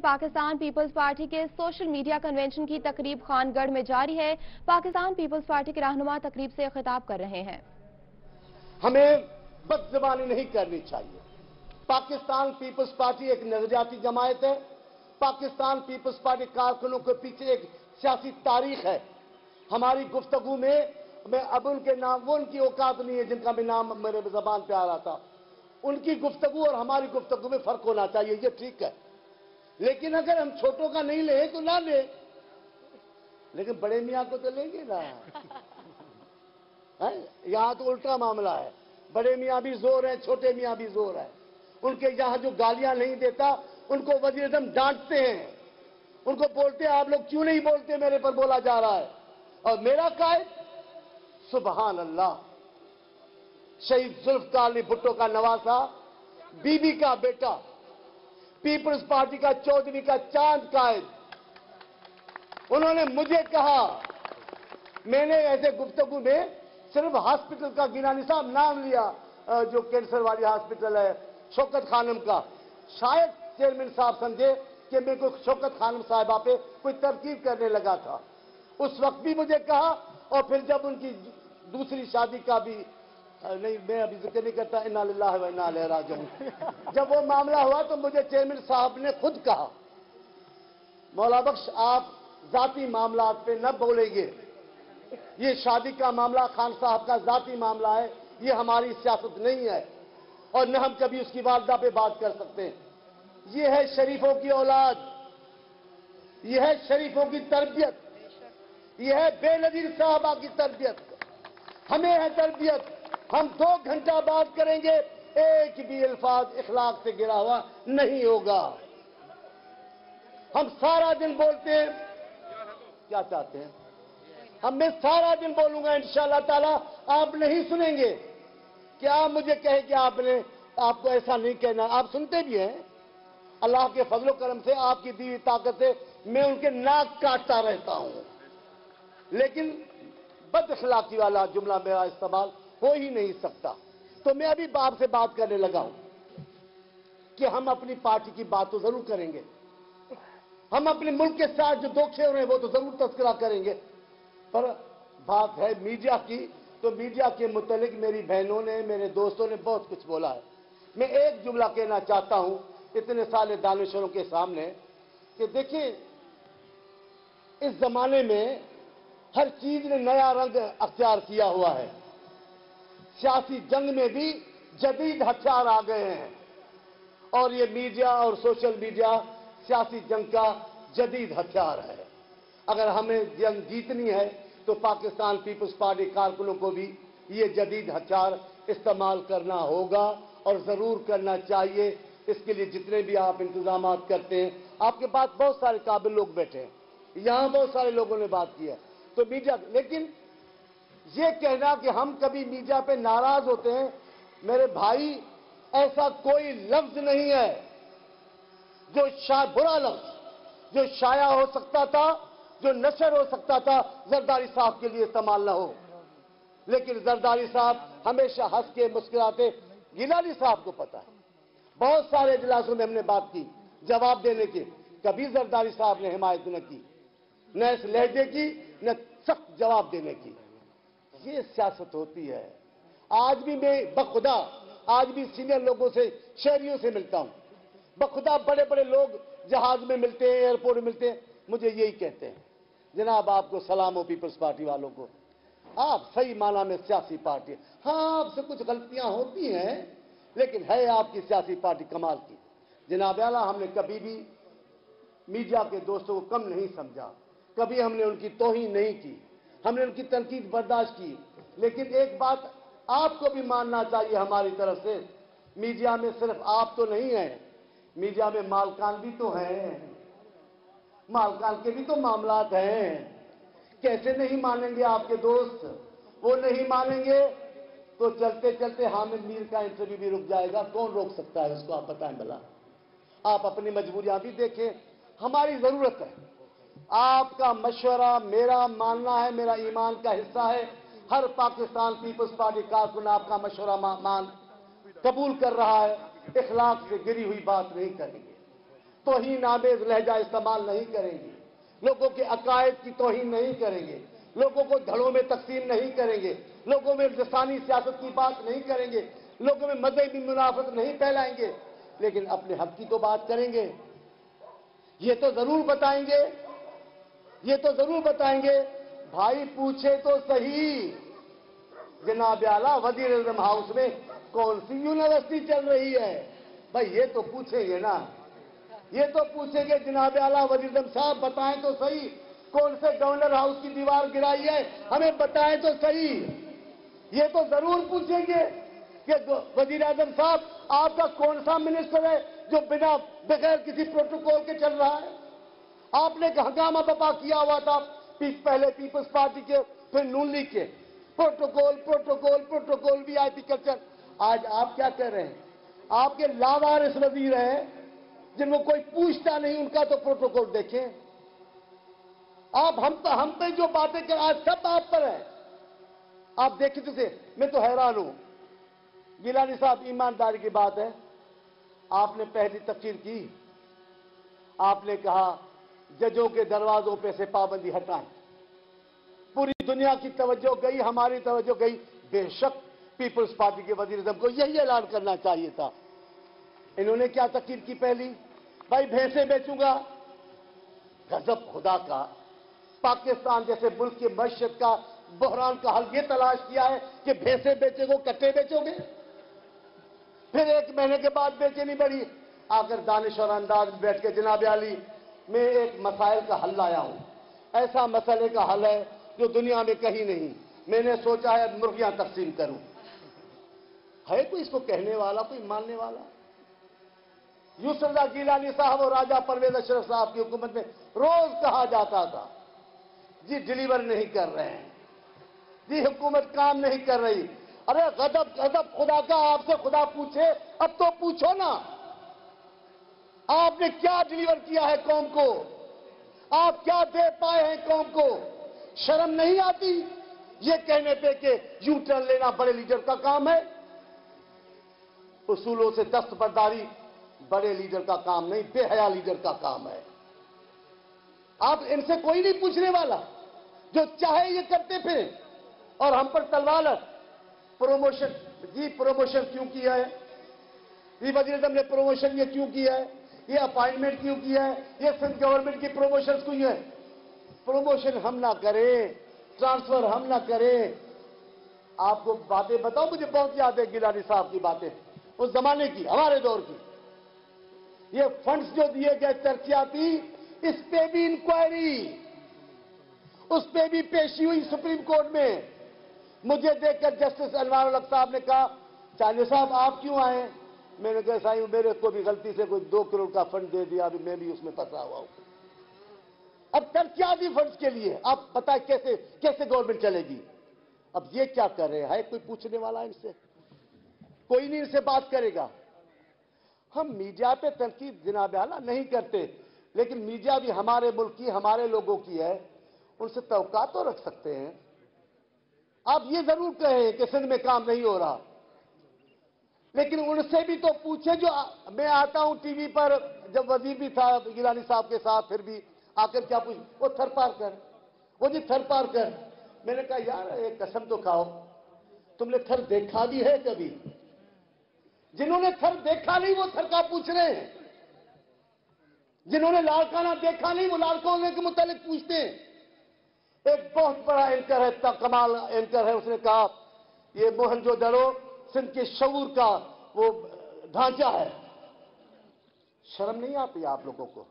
Pakistan peoples party के social media convention की तकरीब खानगढ़ में जारी है। पाकिस्तान पीपल्स पार्टी के रहनुमा तकरीब से खिताब कर रहे हैं। हमें बदज़बानी नहीं करनी चाहिए। पाकिस्तान पीपल्स पार्टी एक नजरियाती जमायत है। पाकिस्तान पीपल्स पार्टी कारकुनों के पीछे एक सियासी तारीख है। हमारी गुफ्तगू में मैं अब उनके नाम, वो उनकी औकात नहीं है जिनका भी नाम मेरे जबान पे आ रहा था। उनकी गुफ्तगू और हमारी गुफ्तगू में फर्क होना चाहिए, ये ठीक है। लेकिन अगर हम छोटों का नहीं ले तो ना ले, लेकिन बड़े मियाँ को तो लेंगे ना। यहां तो उल्टा मामला है। बड़े मियाँ भी जोर है, छोटे मियाँ भी जोर है। उनके यहां जो गालियां नहीं देता उनको वज़ीर-ए-आज़म डांटते हैं, उनको बोलते हैं आप लोग क्यों नहीं बोलते, मेरे पर बोला जा रहा है। और मेरा कायद सुबहान अल्लाह, शहीद जुल्फ़िकार अली भुट्टो का नवासा, बीबी का बेटा, पीपल्स पार्टी का 14वीं का चांद कायद, उन्होंने मुझे कहा, मैंने ऐसे गुफ्तगू में सिर्फ हॉस्पिटल का गिनानी साहब नाम लिया, जो कैंसर वाली हॉस्पिटल है शौकत खानम का। शायद चेयरमैन साहब समझे कि मैं कोई शौकत खानम साहिबा पे कोई तरकीब करने लगा था। उस वक्त भी मुझे कहा, और फिर जब उनकी दूसरी शादी का भी नहीं, मैं अभी जिक्र नहीं करता, इन्ना लिल्लाहि व इन्ना इलैहि राजिऊन, जब वो मामला हुआ तो मुझे चेयरमैन साहब ने खुद कहा, मौला बख्श आप जाती मामलात पे न बोलेंगे, ये शादी का मामला खान साहब का जाती मामला है, ये हमारी सियासत नहीं है और न हम कभी उसकी वालदा पे बात कर सकते हैं। ये है शरीफों की औलाद, ये है शरीफों की तरबियत, ये है बेनजीर साहबा की तरबियत, हमें है तरबियत। हम 2 घंटा बात करेंगे, एक भी अल्फाज इखलाक से गिरा हुआ नहीं होगा। हम सारा दिन बोलते हैं, क्या चाहते हैं हम, मैं सारा दिन बोलूंगा इंशाअल्लाह ताला, आप नहीं सुनेंगे। क्या मुझे कहे कि आपको ऐसा नहीं कहना, आप सुनते भी हैं। अल्लाह के फजलो करम से, आपकी दी हुई ताकत से मैं उनके नाक काटता रहता हूं, लेकिन बदअखलाकी वाला जुमला मेरा इस्तेमाल हो ही नहीं सकता। तो मैं अभी बाप से बात करने लगा हूं कि हम अपनी पार्टी की बात तो जरूर करेंगे, हम अपने मुल्क के साथ जो धोखे हो रहे हैं वो तो जरूर तस्करा करेंगे। पर बात है मीडिया की, तो मीडिया के मुतालिक मेरी बहनों ने, मेरे दोस्तों ने बहुत कुछ बोला है। मैं एक जुमला कहना चाहता हूं इतने सारे दानिशवरों के सामने कि देखिए, इस जमाने में हर चीज ने नया रंग अख्तियार किया हुआ है। सियासी जंग में भी जदीद हथियार आ गए हैं और ये मीडिया और सोशल मीडिया सियासी जंग का जदीद हथियार है। अगर हमें जंग जीतनी है तो पाकिस्तान पीपल्स पार्टी कारकुनों को भी ये जदीद हथियार इस्तेमाल करना होगा और जरूर करना चाहिए। इसके लिए जितने भी आप इंतजाम करते हैं, आपके पास बहुत सारे काबिल लोग बैठे हैं, यहां बहुत सारे लोगों ने बात की है, तो मीडिया, लेकिन ये कहना कि हम कभी मीडिया पे नाराज होते हैं, मेरे भाई ऐसा कोई लफ्ज नहीं है जो बुरा लफ्ज जो शाया हो सकता था, जो नशर हो सकता था, जरदारी साहब के लिए इस्तेमाल ना हो। लेकिन जरदारी साहब हमेशा हंस के मुस्कुराते, गिलानी साहब को पता है, बहुत सारे इजलासों में हमने बात की जवाब देने की, कभी जरदारी साहब ने हिमायत न की, न इस लहजे की, न सख्त जवाब देने की। ये सियासत होती है। आज भी मैं बखुदा, आज भी सीनियर लोगों से, शहरियों से मिलता हूं, बखुदा बड़े बड़े लोग जहाज में मिलते हैं, एयरपोर्ट में मिलते हैं, मुझे यही कहते हैं, जनाब आपको सलाम हो पीपल्स पार्टी वालों को, आप सही माना में सियासी पार्टी है। हाँ, आपसे कुछ गलतियां होती हैं, लेकिन है आपकी सियासी पार्टी कमाल की। जनाब आला, हमने कभी भी मीडिया के दोस्तों को कम नहीं समझा, कभी हमने उनकी तौहीन नहीं की, हमने उनकी तनकीद बर्दाश्त की। लेकिन एक बात आपको भी मानना चाहिए हमारी तरफ से, मीडिया में सिर्फ आप तो नहीं हैं, मीडिया में मालकान भी तो हैं, मालकान के भी तो मामलात हैं। कैसे नहीं मानेंगे आपके दोस्त? वो नहीं मानेंगे तो चलते चलते हामिद मीर का इंटरव्यू भी रुक जाएगा। कौन रोक सकता है उसको, आप बताएं भला। आप अपनी मजबूरियां भी देखें, हमारी जरूरत है आपका मशवरा, मेरा मानना है, मेरा ईमान का हिस्सा है। हर पाकिस्तान पीपल्स पार्टी कारकुन आपका मशवरा कबूल कर रहा है, इखलाक से गिरी हुई बात नहीं करेंगे। توہین آمیز لہجہ استعمال نہیں کریں گے, لوگوں کے عقائد کی توہین نہیں کریں گے, لوگوں کو دھڑوں میں تقسیم نہیں کریں گے, لوگوں میں لسانی سیاست کی بات نہیں کریں گے, لوگوں میں مذہبی منافرت نہیں پھیلائیں گے, لیکن اپنے حق کی تو بات کریں گے. یہ تو ضرور بتائیں گے, یہ تو ضرور بتائیں گے. بھائی پوچھے تو صحیح, جناب اعلیٰ وزیر اعظم ہاؤس میں کون سی یونیورسٹی چل رہی ہے؟ بھائی یہ تو پوچھیں گے نا, یہ تو پوچھیں گے. جناب اعلیٰ وزیر اعظم صاحب بتائیں تو صحیح, کون سے گورنر ہاؤس کی دیوار گرائی ہے, ہمیں بتائیں تو صحیح. یہ تو ضرور پوچھیں گے کہ وزیر اعظم صاحب آپ کا کون سا منسٹر ہے جو بغیر کسی پروٹوکول کے چل رہا ہے؟ آپ نے ہنگامہ بپا کیا ہوا تھا پہلے پیپلز پارٹی کے, پھر نون لیگ کے, protocol protocol protocol V I P culture. آج آپ کیا کہہ رہے ہیں؟ آپ کے لاوارث وزیر ہیں جن کو کوئی پوچھتا نہیں, ان کا تو پروٹوکول دیکھیں. آپ ہم پہ جو باتیں کر آج سب آپ پر ہیں. آپ دیکھیں تو سے, میں تو حیران ہوں. گیلانی صاحب ایمانداری کی بات ہے, آپ نے پہلی تقریر کی, آپ نے کہا ججوں کے دروازوں پہ سے پابندی ہٹائیں. پوری دنیا کی توجہ گئی, ہماری توجہ گئی. بے شک پیپلز پارٹی کے وزیر اعظم کو یہی اعلان کرنا چاہیے تھا. انہوں نے کیا تقریر کی پہلی؟ بھائی بھینسیں بیچوں گا. غضب خدا کا, پاکستان جیسے ملک کی معیشت کا بحران کا حل یہ تلاش کیا ہے کہ بھینسیں بیچے گو, کٹے بیچو گے. پھر 1 مہینے کے بعد بیچے نہیں بڑی. آخر دانش اور انداز میں بیٹھ کے جناب عالی میں ایک مسائل کا حل لایا ہوں. ایسا مسئلے کا حل ہے جو دنیا میں کہیں نہیں. میں نے سوچا ہے مرغیاں تقسیم کروں. ہے کوئی اس کو کہنے والا, کوئی ماننے والا؟ یوسف اللہ گیلانی صاحب اور راجہ پرویز اشرف صاحب کی حکومت میں روز کہا جاتا تھا جی ڈیلیور نہیں کر رہے ہیں, جی حکومت کام نہیں کر رہی. ارے غضب خدا کا, آپ سے خدا پوچھے, اب تو پوچھو نا, آپ نے کیا ڈیلیور کیا ہے قوم کو؟ آپ کیا دے پائے ہیں قوم کو؟ شرم نہیں آتی یہ کہنے پہ کہ یو ٹرن لینا بڑے لیڈر کا کام ہے؟ اصولوں سے دستبرداری بڑے لیڈر کا کام نہیں, بے حیا لیڈر کا کام ہے. آپ ان سے کوئی نہیں پوچھنے والا, جو چاہے یہ کرتے پھریں اور ہم پر تلوار. پروموشن, جی پروموشن کیوں کیا ہے؟ جی وزیر اعظم نے پروموشن یہ کیوں کیا ہے؟ یہ اپائنٹمنٹ کیوں کیا ہے؟ یہ سندھ گورنمنٹ کی پروموشن کیوں ہے؟ پروموشن ہم نہ کریں, ٹرانسفر ہم نہ کریں. آپ کو باتیں بتاؤ, مجھے بہت یاد ہے گیلانی صاحب کی باتیں اس زمانے کی, ہمارے دور کی. یہ فنڈز جو دیے گئے ترقیاتی, اس پہ بھی انکوائری, اس پہ بھی پیشی ہوئی سپریم کورٹ میں. مجھے دیکھ کر جسٹس انوار الحق صاحب نے کہا چاندیو صاحب آپ کیوں آئے؟ میں نے کہا سائیں میرے کو بھی غلطی سے کوئی 2 کروڑ کا فنڈ دے دیا, ابھی میں بھی اس میں پھنسا ہوا ہوں. اب ترقیاتی فنڈز کے لیے آپ بتائیں کیسے گورنمنٹ چلے گی؟ اب یہ کیا کر رہے ہیں؟ کوئی پوچھنے والا ان سے؟ کوئی نہیں ان سے بات کرے گا. ہم میڈیا پہ تنقید جناب اعلیٰ نہیں کرتے, لیکن میڈیا بھی ہمارے ملک کی, ہمارے لوگوں کی ہے, ان سے توقع تو رکھ سکتے ہیں. آپ یہ ضرور کہیں کہ سندھ میں کام نہیں ہو رہا, لیکن ان سے بھی تو پوچھیں. جو میں آتا ہوں ٹی وی پر, جب وزیر بھی تھا گیلانی صاحب کے ساتھ, پھر بھی آ کر کیا پوچھ, وہ تھر پار کر, وہ جی تھر پار کر. میں نے کہا یار ایک قسم تو کھاؤ, تم نے تھر دیکھا بھی ہے کبھی؟ جنہوں نے تھر دیکھا نہیں وہ تھر کا پوچھ رہے ہیں, جنہوں نے لاڑکانہ دیکھا نہیں وہ لاڑکانہ کے متعلق پوچھتے ہیں. ایک بہت بڑا اینکر ہے, کمال اینکر ہے, اس نے کہا یہ موہنجو دڑو سندھ کے شعور کا وہ ڈھانچہ ہے. شرم نہیں آتی آپ لوگوں کو؟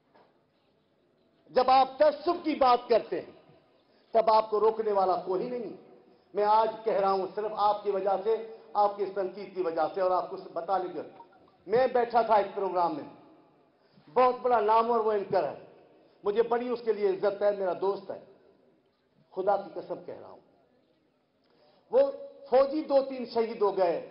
جب آپ تعصب کی بات کرتے ہیں تب آپ کو روکنے والا کوئی نہیں. میں آج کہہ رہا ہوں صرف آپ کی وجہ سے, آپ کی تنقید کی وجہ سے, اور آپ کو بتا لیں گے. میں بیٹھا تھا ایک پروگرام میں, بہت بڑا نام اور وہ اینکر ہے, مجھے بڑی اس کے لیے عزت ہے, میرا دوست ہے, خدا کی قسم کہہ رہا ہوں. وہ فوجی 2-3 شہید ہو گئے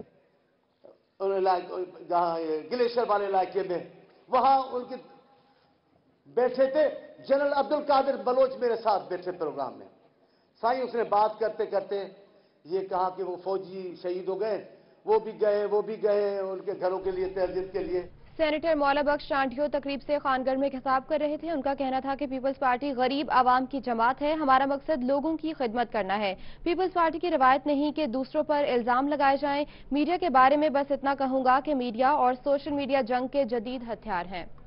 جہاں گلیشر والے علاقے میں, وہاں ان کے بیٹھے تھے. جنرل عبد القادر بلوچ میرے ساتھ بیٹھے پروگرام میں. سائیں اس نے بات کرتے کرتے یہ کہا کہ وہ فوجی شہید ہو گئے, وہ بھی گئے ان کے گھروں کے لیے تعزیت کے لیے. सेनेटर मौला बख्श चांडियो तकरीब से खानगढ़ में खिताब कर रहे थे। उनका कहना था कि पीपल्स पार्टी गरीब आवाम की जमात है। हमारा मकसद लोगों की खिदमत करना है। पीपल्स पार्टी की रवायत नहीं कि दूसरों पर इल्जाम लगाए जाएं। मीडिया के बारे में बस इतना कहूंगा कि मीडिया और सोशल मीडिया जंग के जदीद हथियार हैं।